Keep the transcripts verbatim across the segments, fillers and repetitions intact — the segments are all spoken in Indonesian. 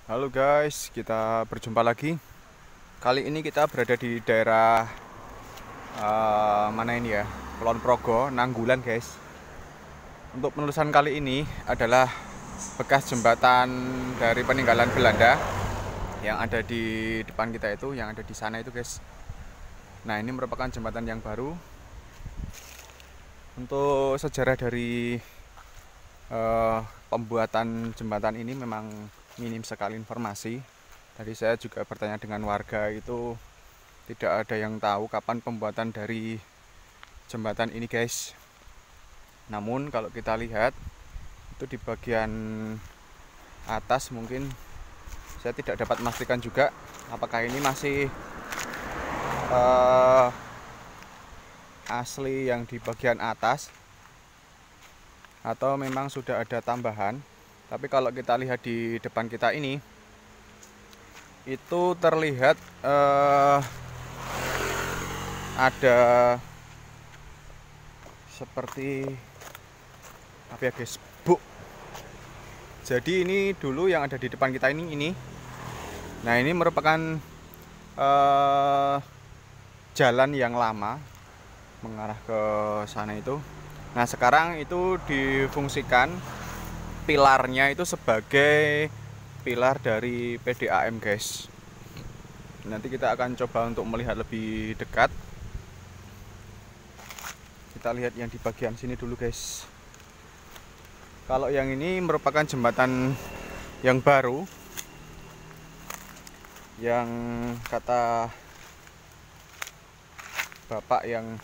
Halo guys, kita berjumpa lagi. Kali ini kita berada di daerah uh, mana ini ya? Kulon Progo, Nanggulan guys. Untuk penelusuran kali ini adalah bekas jembatan dari peninggalan Belanda yang ada di depan kita itu, yang ada di sana itu guys. Nah, ini merupakan jembatan yang baru. Untuk sejarah dari uh, pembuatan jembatan ini memang minim sekali informasi. Tadi saya juga bertanya dengan warga, itu tidak ada yang tahu kapan pembuatan dari jembatan ini guys. Namun kalau kita lihat itu di bagian atas, mungkin saya tidak dapat memastikan juga apakah ini masih uh, asli yang di bagian atas atau memang sudah ada tambahan. Tapi kalau kita lihat di depan kita ini, itu terlihat eh, ada seperti apa ya guys, buk. Jadi ini dulu yang ada di depan kita ini ini. Nah, ini merupakan eh, jalan yang lama mengarah ke sana itu. Nah, sekarang itu difungsikan pilarnya itu sebagai pilar dari P D A M guys. Nanti kita akan coba untuk melihat lebih dekat. Kita lihat yang di bagian sini dulu guys. Kalau yang ini merupakan jembatan yang baru, yang kata bapak yang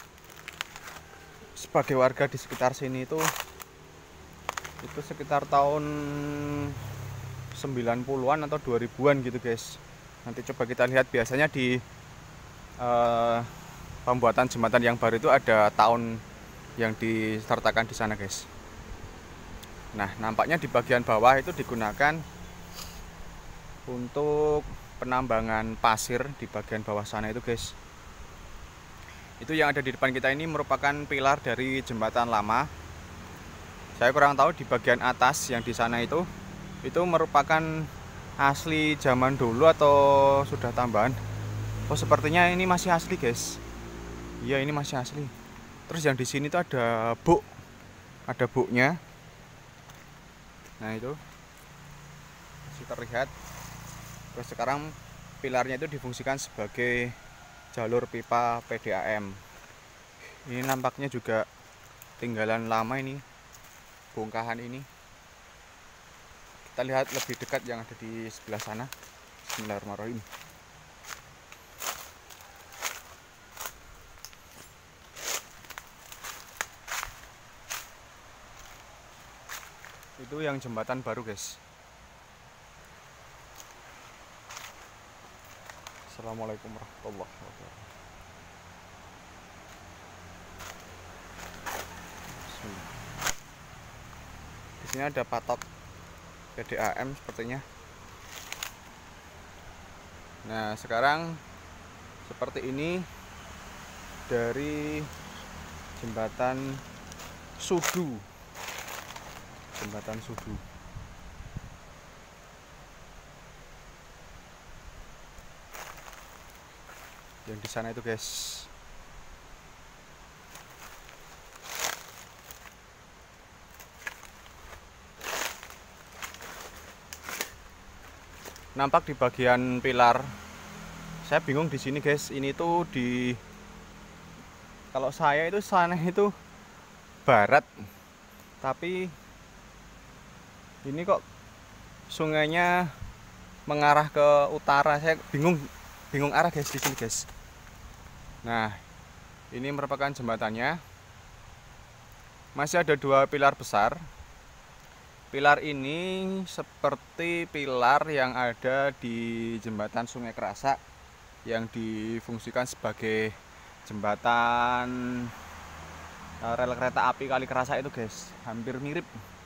sebagai warga di sekitar sini itu itu sekitar tahun sembilan puluhan atau dua ribuan gitu guys. Nanti coba kita lihat, biasanya di uh, pembuatan jembatan yang baru itu ada tahun yang disertakan di sana guys. Nah, nampaknya di bagian bawah itu digunakan untuk penambangan pasir di bagian bawah sana itu guys. Itu yang ada di depan kita ini merupakan pilar dari jembatan lama. Saya kurang tahu di bagian atas yang di sana itu itu merupakan asli zaman dulu atau sudah tambahan. Oh, sepertinya ini masih asli guys. Iya, ini masih asli. Terus yang di sini tuh ada buk, ada buknya. Nah, itu masih terlihat. Terus sekarang pilarnya itu difungsikan sebagai jalur pipa P D A M. Ini nampaknya juga tinggalan lama ini, bongkahan ini. Kita lihat lebih dekat yang ada di sebelah sana. Bismillahirrahmanirrahim. Itu yang jembatan baru guys. Assalamualaikum warahmatullahi wabarakatuh. Di sini ada patok P D A M sepertinya. Nah, sekarang seperti ini dari jembatan Sudu. Jembatan Sudu. Yang di sana itu guys. Nampak di bagian pilar. Saya bingung di sini guys. Ini tuh di, kalau saya itu sana itu barat, tapi ini kok sungainya mengarah ke utara. Saya bingung bingung arah guys di sini guys. Nah, ini merupakan jembatannya. Masih ada dua pilar besar. Pilar ini seperti pilar yang ada di jembatan Sungai Kerasak yang difungsikan sebagai jembatan rel kereta api Kali Kerasak itu guys. Hampir mirip.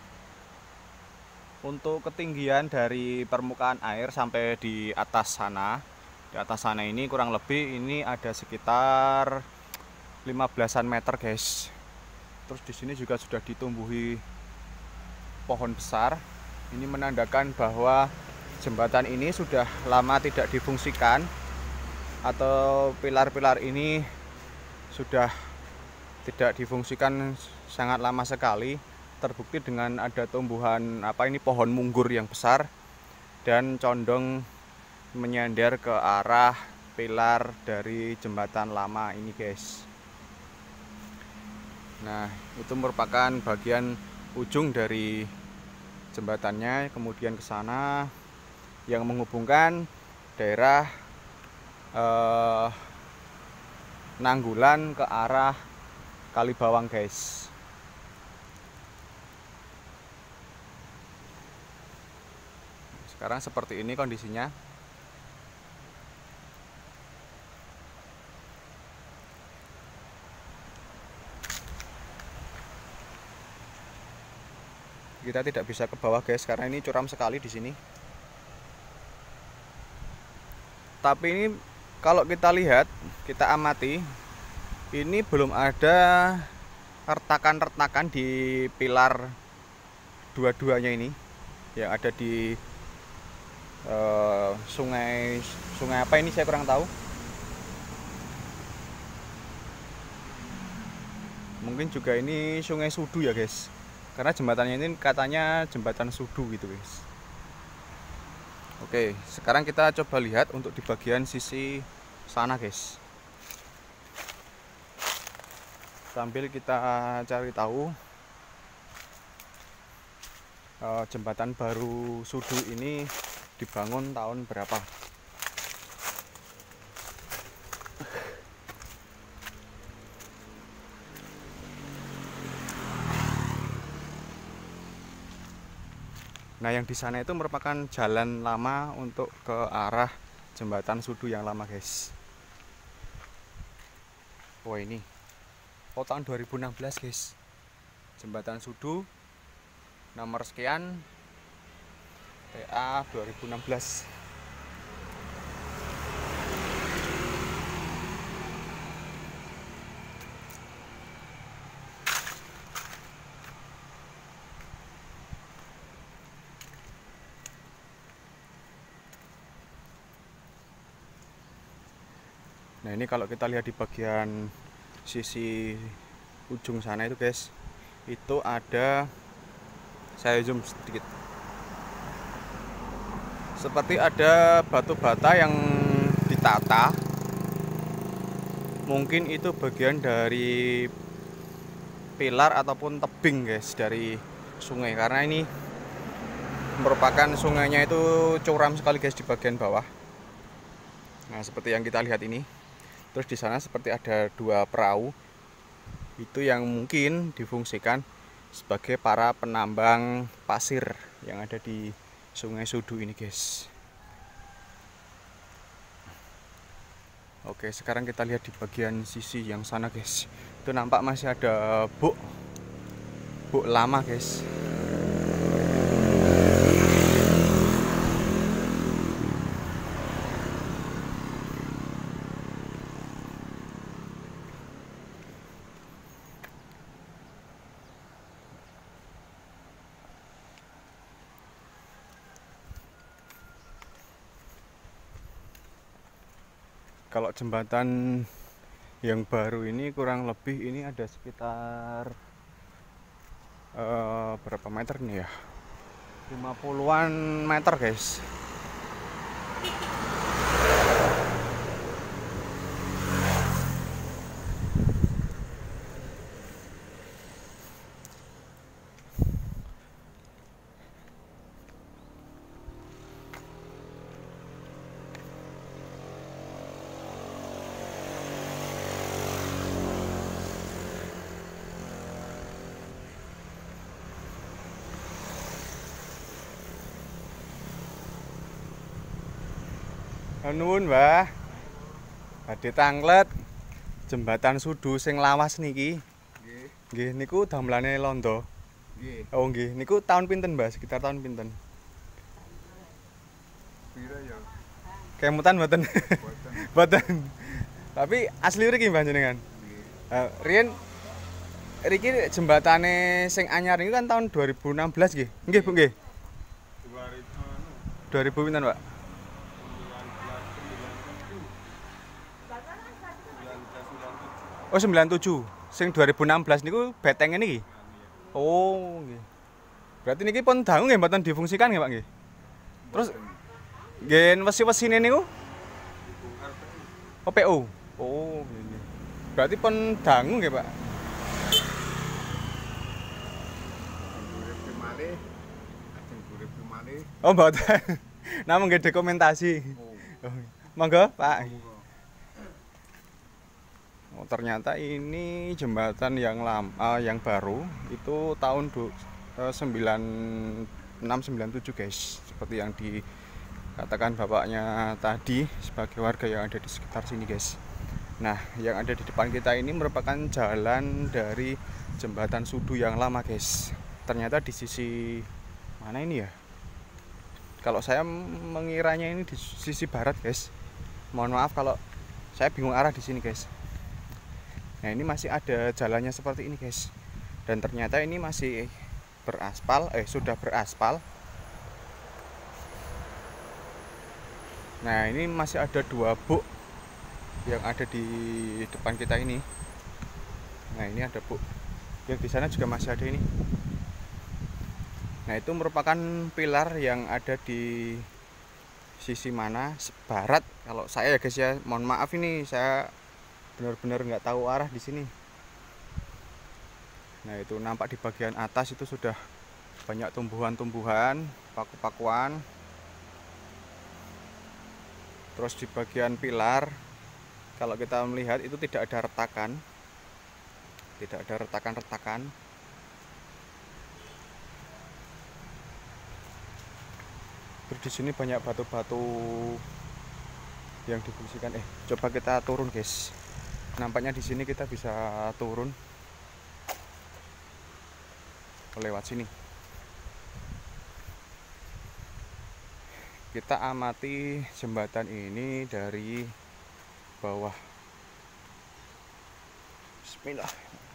Untuk ketinggian dari permukaan air sampai di atas sana, di atas sana ini kurang lebih ini ada sekitar lima belasan meter guys. Terus di sini juga sudah ditumbuhi pohon besar. Ini menandakan bahwa jembatan ini sudah lama tidak difungsikan, atau pilar-pilar ini sudah tidak difungsikan sangat lama sekali. Terbukti dengan ada tumbuhan apa ini pohon munggur yang besar dan condong menyender ke arah pilar dari jembatan lama ini, guys. Nah, itu merupakan bagian ujung dari jembatannya, kemudian ke sana yang menghubungkan daerah eh, Nanggulan ke arah Kalibawang, guys. Sekarang seperti ini kondisinya. Kita tidak bisa ke bawah, guys, karena ini curam sekali di sini. Tapi ini kalau kita lihat, kita amati, ini belum ada retakan-retakan di pilar dua-duanya ini yang ada di uh, sungai sungai apa ini saya kurang tahu. Mungkin juga ini Sungai Sudu ya, guys. Karena jembatannya ini katanya jembatan Sudu gitu, guys. Oke, sekarang kita coba lihat untuk di bagian sisi sana, guys. Sambil kita cari tahu uh, jembatan baru Sudu ini dibangun tahun berapa. Nah, yang di sana itu merupakan jalan lama untuk ke arah jembatan Sudu yang lama, guys. Oh, ini. Oh, tahun dua ribu enam belas, guys. Jembatan Sudu nomor sekian T A dua ribu enam belas. Nah, ini kalau kita lihat di bagian sisi ujung sana itu, guys, itu ada, saya zoom sedikit, seperti ada batu bata yang ditata. Mungkin itu bagian dari pilar ataupun tebing, guys, dari sungai, karena ini merupakan sungainya itu curam sekali, guys, di bagian bawah. Nah, seperti yang kita lihat ini. Terus di sana seperti ada dua perahu, itu yang mungkin difungsikan sebagai para penambang pasir yang ada di Sungai Sudu ini, guys. Oke, sekarang kita lihat di bagian sisi yang sana, guys. Itu nampak masih ada buk buk lama, guys. Kalau jembatan yang baru ini kurang lebih ini ada sekitar uh, berapa meter nih ya, lima puluhan meter, guys. Nuwun, Mbah. Badhe tanglet jembatan Sudu sing lawas niki. Nggih. Nggih, niku damelane londo. Nggih. Oh, nggih. Niku tahun pinten, Mbah? Sekitar tahun pinten? Pira ya? Kemutan mboten? Mboten. Mboten. Tapi asli mriki, Mbah, jenengan? Nggih. Uh, riyen riki jembatane sing anyar niku kan tahun dua ribu enam belas nggih. Nggih, Bu, nggih. dua ribu pinten, Pak? Oh, sembilan puluh tujuh. Sing dua ribu enam belas niku beteng niki. Oh, nggih. Berarti niki pun dangu nggih mboten difungsikan nggih, Pak nggih. Terus nggih wesi-wesine niku O P O. Oh, nggih. Berarti pun dangu nggih, Pak. Oh, mboten. Namung nggih dokumentasi. Oh. Monggo, Pak. Oh, ternyata ini jembatan yang lama, yang baru itu tahun sembilan enam sembilan tujuh guys, seperti yang dikatakan bapaknya tadi sebagai warga yang ada di sekitar sini guys. Nah, yang ada di depan kita ini merupakan jalan dari jembatan Sudu yang lama guys. Ternyata di sisi mana ini ya? Kalau saya mengiranya ini di sisi barat guys. Mohon maaf kalau saya bingung arah di sini guys. Nah, ini masih ada jalannya seperti ini guys. Dan ternyata ini masih beraspal, eh sudah beraspal. Nah, ini masih ada dua buk yang ada di depan kita ini. Nah, ini ada buk. Yang di sana juga masih ada ini. Nah, itu merupakan pilar yang ada di sisi mana? Barat. Kalau saya ya guys ya, mohon maaf ini saya benar-benar nggak tahu arah di sini. Nah, itu nampak di bagian atas itu sudah banyak tumbuhan-tumbuhan, paku-pakuan. Terus di bagian pilar, kalau kita melihat itu tidak ada retakan, tidak ada retakan-retakan. Terus di sini banyak batu-batu yang difungsikan. Eh, coba kita turun guys. Nampaknya di sini kita bisa turun lewat sini. Kita amati jembatan ini dari bawah. Bismillah.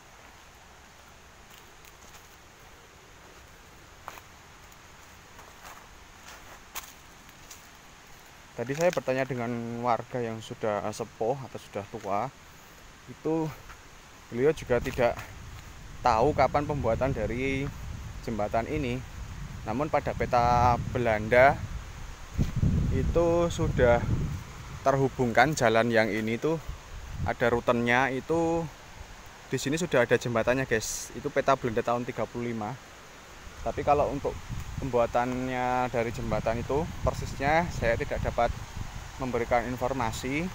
Tadi saya bertanya dengan warga yang sudah sepuh atau sudah tua. Itu beliau juga tidak tahu kapan pembuatan dari jembatan ini. Namun pada peta Belanda itu sudah terhubungkan jalan yang ini tuh ada rutenya, itu di sini sudah ada jembatannya guys. Itu peta Belanda tahun tiga puluh lima. Tapi kalau untuk pembuatannya dari jembatan itu persisnya saya tidak dapat memberikan informasi.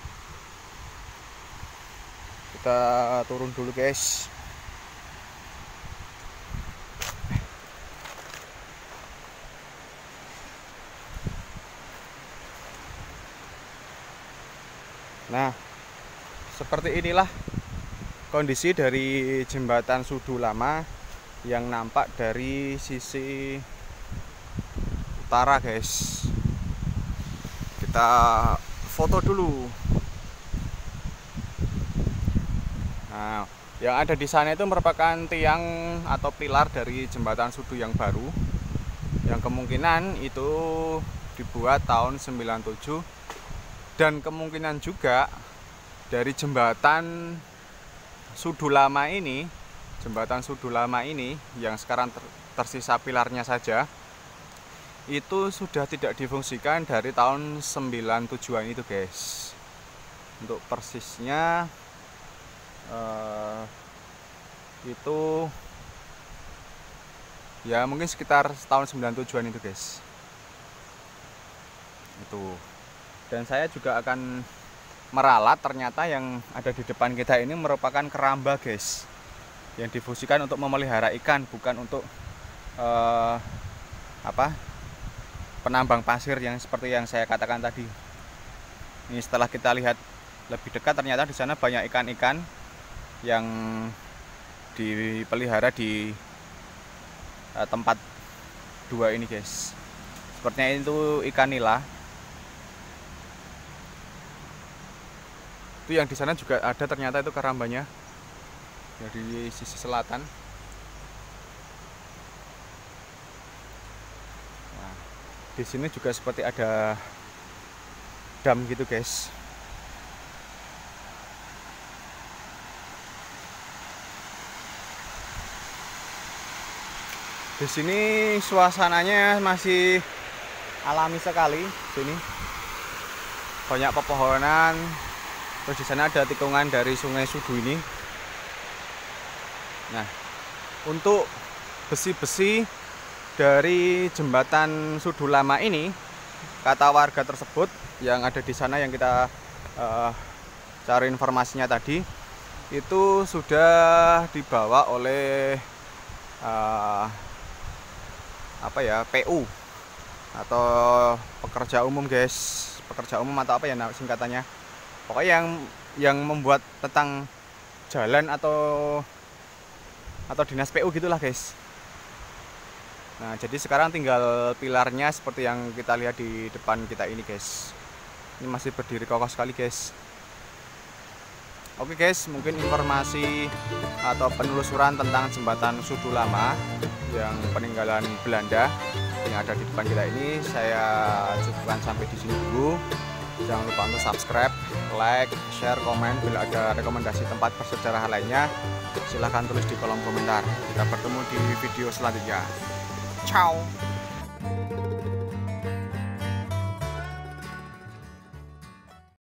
Kita turun dulu guys. Nah, seperti inilah kondisi dari jembatan Sudu lama yang nampak dari sisi utara guys. Kita foto dulu. Nah, yang ada di sana itu merupakan tiang atau pilar dari jembatan Sudu yang baru, yang kemungkinan itu dibuat tahun sembilan puluh tujuh, dan kemungkinan juga dari jembatan Sudu lama ini, jembatan Sudu lama ini yang sekarang ter tersisa pilarnya saja, itu sudah tidak difungsikan dari tahun sembilan puluh tujuhan itu guys. Untuk persisnya Uh, itu ya mungkin sekitar tahun sembilan puluh tujuhan itu guys. Itu. Dan saya juga akan meralat, ternyata yang ada di depan kita ini merupakan keramba guys, yang difungsikan untuk memelihara ikan, bukan untuk uh, apa penambang pasir yang seperti yang saya katakan tadi. Ini setelah kita lihat lebih dekat, ternyata di sana banyak ikan-ikan yang dipelihara di uh, tempat dua ini guys. Sepertinya itu ikan nila. Itu yang di sana juga ada, ternyata itu kerambanya dari sisi selatan. Nah, Di sini juga seperti ada dam gitu guys. Di sini suasananya masih alami sekali. Sini banyak pepohonan. Terus di sana ada tikungan dari Sungai Sudu ini. Nah, untuk besi-besi dari jembatan Sudu Lama ini, kata warga tersebut yang ada di sana yang kita uh, cari informasinya tadi, itu sudah dibawa oleh uh, apa ya, P U atau pekerja umum guys, pekerja umum atau apa ya singkatannya, pokoknya yang yang membuat tentang jalan atau atau dinas P U gitulah guys. Nah, jadi sekarang tinggal pilarnya seperti yang kita lihat di depan kita ini guys. Ini masih berdiri kokoh sekali guys. Oke guys, mungkin informasi atau penelusuran tentang jembatan Sudu Lama yang peninggalan Belanda yang ada di depan kita ini saya cukupkan sampai di sini dulu. Jangan lupa untuk subscribe, like, share, komen. Bila ada rekomendasi tempat bersejarah lainnya, silahkan tulis di kolom komentar. Kita bertemu di video selanjutnya. Ciao.